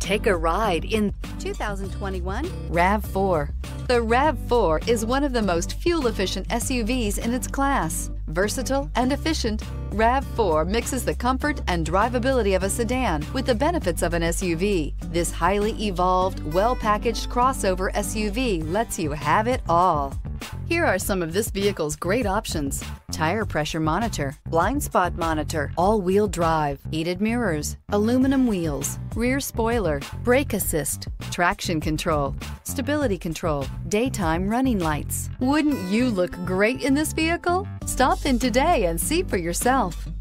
Take a ride in 2021 RAV4. The RAV4 is one of the most fuel-efficient SUVs in its class. Versatile and efficient, RAV4 mixes the comfort and drivability of a sedan with the benefits of an SUV. This highly evolved, well-packaged crossover SUV lets you have it all. Here are some of this vehicle's great options: tire pressure monitor, blind spot monitor, all-wheel drive, heated mirrors, aluminum wheels, rear spoiler, brake assist, traction control, stability control, daytime running lights. Wouldn't you look great in this vehicle? Stop in today and see for yourself.